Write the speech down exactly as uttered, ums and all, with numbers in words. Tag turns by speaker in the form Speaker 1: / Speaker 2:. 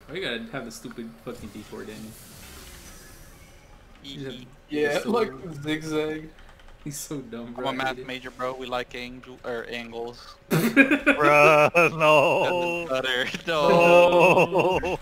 Speaker 1: Oh, you gotta have the stupid fucking detour, Daniel.
Speaker 2: E
Speaker 3: Yeah,
Speaker 1: so
Speaker 3: like
Speaker 1: dumb.
Speaker 3: zigzag.
Speaker 1: He's so dumb, bro.
Speaker 2: I'm a math major, bro. We like angel or angles.
Speaker 4: Bruh, no.
Speaker 2: Butter. No.
Speaker 4: No.